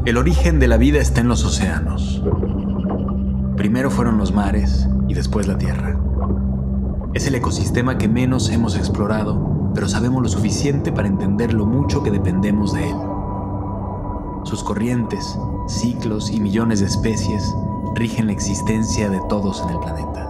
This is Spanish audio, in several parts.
El origen de la vida está en los océanos. Primero fueron los mares y después la tierra. Es el ecosistema que menos hemos explorado, pero sabemos lo suficiente para entender lo mucho que dependemos de él. Sus corrientes, ciclos y millones de especies rigen la existencia de todos en el planeta.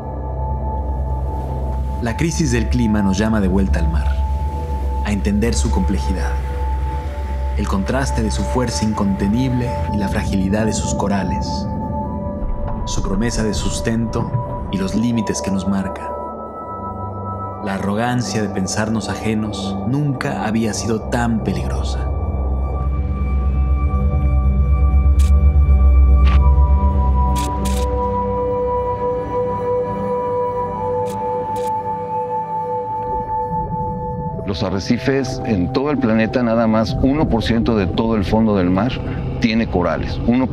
La crisis del clima nos llama de vuelta al mar, a entender su complejidad, el contraste de su fuerza incontenible y la fragilidad de sus corales, su promesa de sustento y los límites que nos marca. La arrogancia de pensarnos ajenos nunca había sido tan peligrosa. Los arrecifes en todo el planeta, nada más 1% de todo el fondo del mar tiene corales, 1%.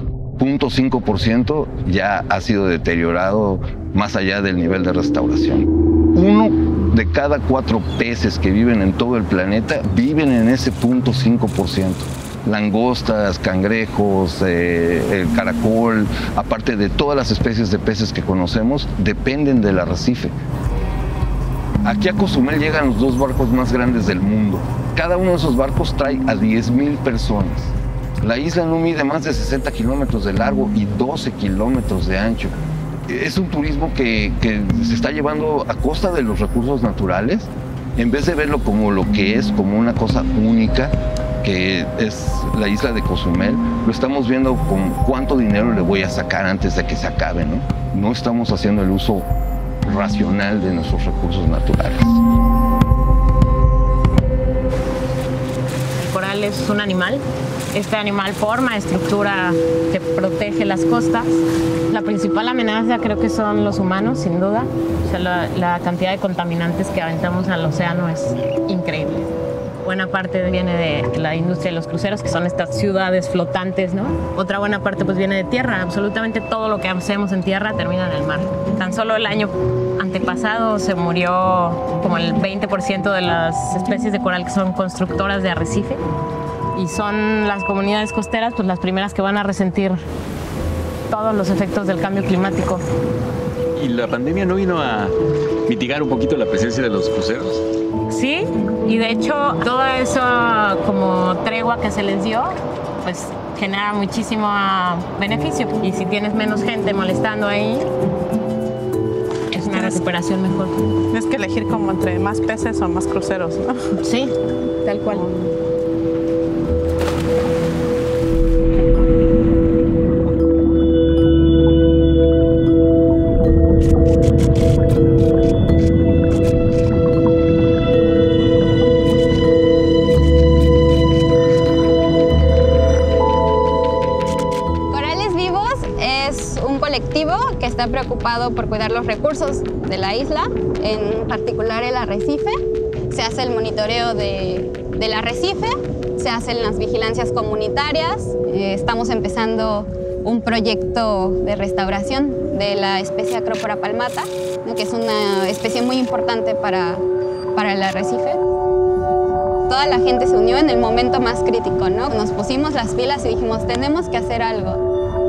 0.5% ya ha sido deteriorado más allá del nivel de restauración. 1 de cada 4 peces que viven en todo el planeta viven en ese 0.5%. Langostas, cangrejos, el caracol, aparte de todas las especies de peces que conocemos, dependen del arrecife. Aquí a Cozumel llegan los 2 barcos más grandes del mundo. Cada uno de esos barcos trae a 10,000 personas. La isla no mide más de 60 kilómetros de largo y 12 kilómetros de ancho. Es un turismo que se está llevando a costa de los recursos naturales, en vez de verlo como lo que es, como una cosa única, que es la isla de Cozumel, lo estamos viendo con cuánto dinero le voy a sacar antes de que se acabe, ¿no? No estamos haciendo el uso racional de nuestros recursos naturales. El coral es un animal. Este animal forma estructura que protege las costas. La principal amenaza creo que son los humanos, sin duda. O sea, la cantidad de contaminantes que aventamos al océano es increíble. Buena parte viene de la industria de los cruceros, que son estas ciudades flotantes, ¿no? Otra buena parte pues viene de tierra. Absolutamente todo lo que hacemos en tierra termina en el mar. Tan solo el año antepasado se murió como el 20% de las especies de coral que son constructoras de arrecife. Y son las comunidades costeras pues las primeras que van a resentir todos los efectos del cambio climático. ¿Y la pandemia no vino a mitigar un poquito la presencia de los cruceros? Sí, y de hecho toda esa como tregua que se les dio, pues genera muchísimo beneficio. Y si tienes menos gente molestando ahí, es una recuperación mejor. Tienes que elegir como entre más peces o más cruceros, ¿no? Sí, tal cual. Que está preocupado por cuidar los recursos de la isla, en particular el arrecife. Se hace el monitoreo del arrecife, se hacen las vigilancias comunitarias. Estamos empezando un proyecto de restauración de la especie Acropora palmata, que es una especie muy importante para el arrecife. Toda la gente se unió en el momento más crítico, ¿no? Nos pusimos las pilas y dijimos, tenemos que hacer algo.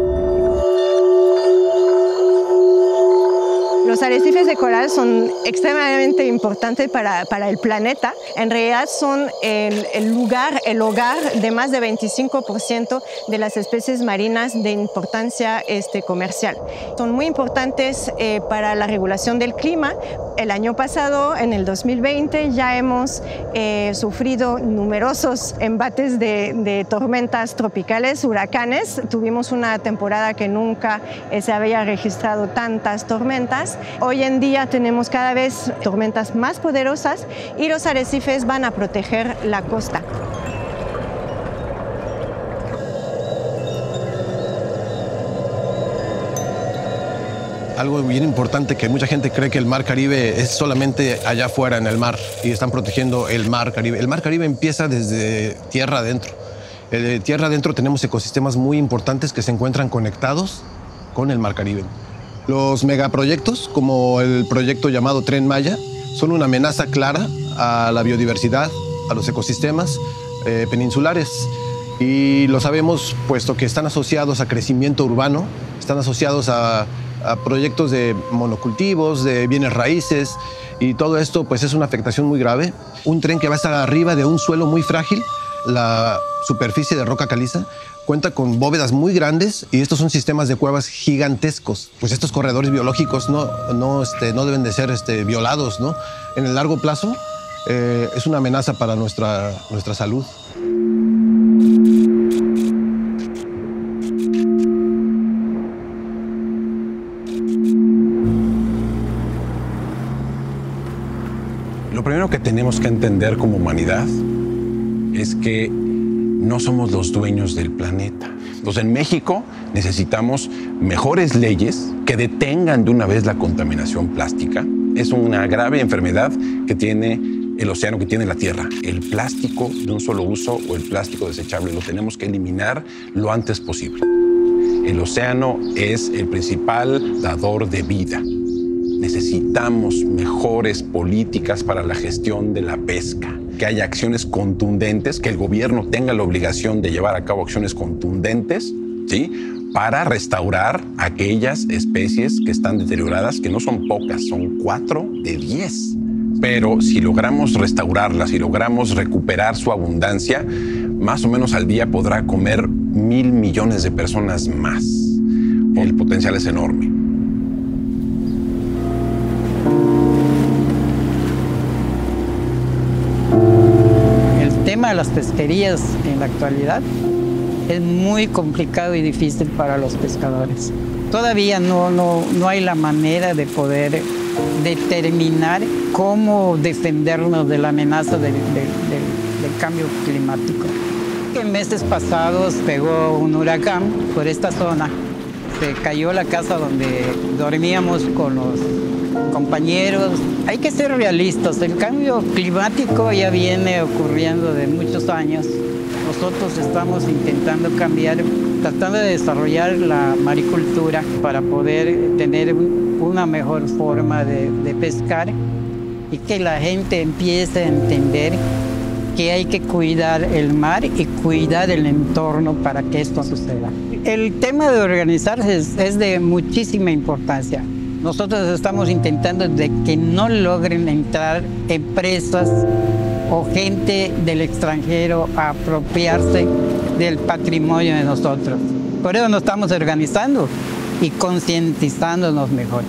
Los arrecifes de coral son extremadamente importantes para el planeta. En realidad son el hogar de más de 25% de las especies marinas de importancia comercial. Son muy importantes para la regulación del clima. El año pasado, en el 2020, ya hemos sufrido numerosos embates de tormentas tropicales, huracanes. Tuvimos una temporada que nunca se había registrado tantas tormentas. Hoy en día tenemos cada vez tormentas más poderosas y los arrecifes van a proteger la costa. Algo bien importante, que mucha gente cree que el Mar Caribe es solamente allá afuera en el mar y están protegiendo el Mar Caribe. El Mar Caribe empieza desde tierra adentro. De tierra adentro tenemos ecosistemas muy importantes que se encuentran conectados con el Mar Caribe. Los megaproyectos, como el proyecto llamado Tren Maya, son una amenaza clara a la biodiversidad, a los ecosistemas peninsulares. Y lo sabemos puesto que están asociados a crecimiento urbano, están asociados a proyectos de monocultivos, de bienes raíces, y todo esto pues es una afectación muy grave. Un tren que va a estar arriba de un suelo muy frágil, la superficie de roca caliza, cuenta con bóvedas muy grandes y estos son sistemas de cuevas gigantescos. Pues estos corredores biológicos no deben de ser violados, ¿no? En el largo plazo es una amenaza para nuestra salud. Lo primero que tenemos que entender como humanidad es que no somos los dueños del planeta. Entonces, en México necesitamos mejores leyes que detengan de una vez la contaminación plástica. Es una grave enfermedad que tiene el océano, que tiene la Tierra. El plástico de un solo uso o el plástico desechable lo tenemos que eliminar lo antes posible. El océano es el principal dador de vida. Necesitamos mejores políticas para la gestión de la pesca, que haya acciones contundentes, que el gobierno tenga la obligación de llevar a cabo acciones contundentes, ¿sí?, para restaurar aquellas especies que están deterioradas, que no son pocas, son 4 de 10. Pero si logramos restaurarlas, si logramos recuperar su abundancia, más o menos al día podrá comer 1,000 millones de personas más. El potencial es enorme. El tema de las pesquerías en la actualidad es muy complicado y difícil para los pescadores. Todavía no hay la manera de poder determinar cómo defendernos de la amenaza del cambio climático. En meses pasados pegó un huracán por esta zona. Se cayó la casa donde dormíamos con los compañeros. Hay que ser realistas. El cambio climático ya viene ocurriendo de muchos años. Nosotros estamos intentando cambiar, tratando de desarrollar la maricultura para poder tener una mejor forma de pescar y que la gente empiece a entender que hay que cuidar el mar y cuidar el entorno para que esto suceda. El tema de organizarse es de muchísima importancia. Nosotros estamos intentando de que no logren entrar empresas o gente del extranjero a apropiarse del patrimonio de nosotros. Por eso nos estamos organizando y concientizándonos mejor.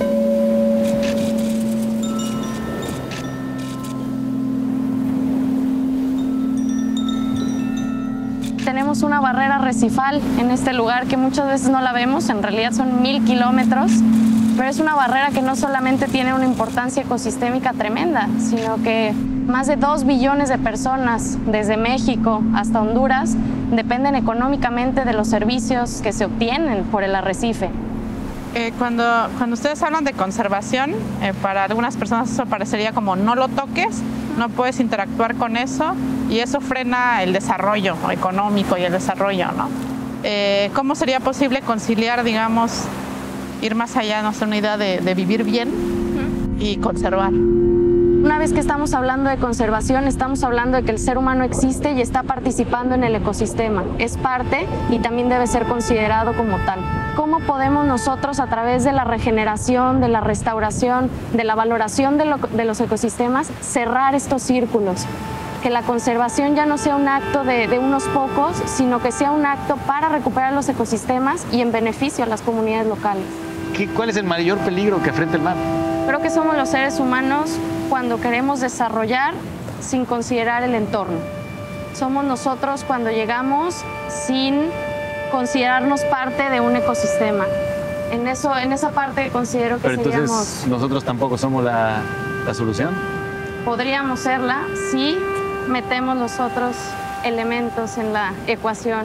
Tenemos una barrera arrecifal en este lugar que muchas veces no la vemos, en realidad son 1,000 kilómetros, pero es una barrera que no solamente tiene una importancia ecosistémica tremenda, sino que más de 2 billones de personas, desde México hasta Honduras, dependen económicamente de los servicios que se obtienen por el arrecife. Cuando ustedes hablan de conservación, para algunas personas eso parecería como no lo toques, no puedes interactuar con eso y eso frena el desarrollo económico y el desarrollo, ¿no? ¿Cómo sería posible conciliar, digamos, ir más allá, no sé, una idea de vivir bien y conservar? Una vez que estamos hablando de conservación, estamos hablando de que el ser humano existe y está participando en el ecosistema. Es parte y también debe ser considerado como tal. ¿Cómo podemos nosotros, a través de la regeneración, de la restauración, de la valoración de los ecosistemas, cerrar estos círculos? Que la conservación ya no sea un acto de unos pocos, sino que sea un acto para recuperar los ecosistemas y en beneficio a las comunidades locales. ¿Cuál es el mayor peligro que afronta el mar? Creo que somos los seres humanos cuando queremos desarrollar sin considerar el entorno. Somos nosotros cuando llegamos sin considerarnos parte de un ecosistema. En esa parte considero que Pero entonces nosotros tampoco somos la solución. Podríamos serla si metemos los otros elementos en la ecuación.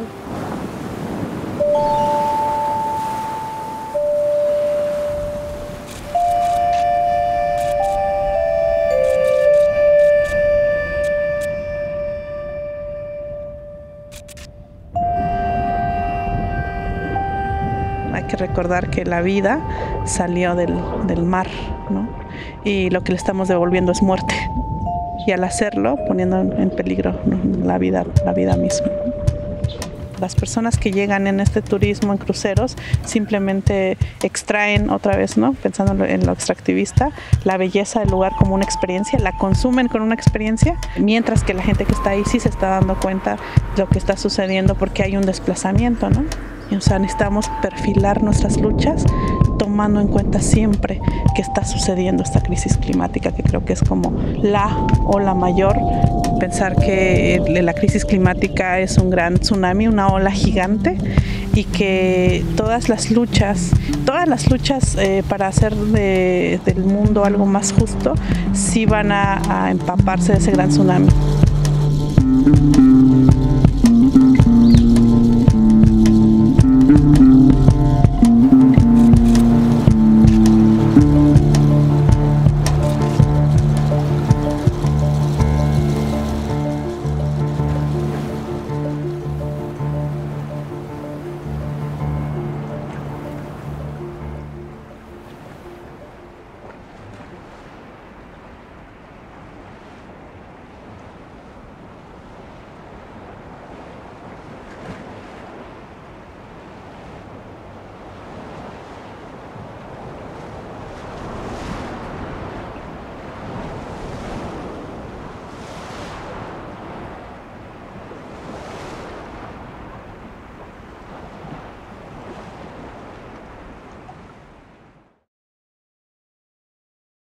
Hay que recordar que la vida salió del mar, ¿no? Y lo que le estamos devolviendo es muerte. Y al hacerlo, poniendo en peligro, ¿no?, la vida misma. Las personas que llegan en este turismo en cruceros simplemente extraen otra vez, ¿no? Pensando en lo extractivista, la belleza del lugar como una experiencia, la consumen con una experiencia, mientras que la gente que está ahí sí se está dando cuenta de lo que está sucediendo porque hay un desplazamiento, ¿no? O sea, necesitamos perfilar nuestras luchas tomando en cuenta siempre que está sucediendo esta crisis climática, que creo que es como la ola mayor. Pensar que la crisis climática es un gran tsunami, una ola gigante, y que todas las luchas para hacer del mundo algo más justo sí van a empaparse de ese gran tsunami.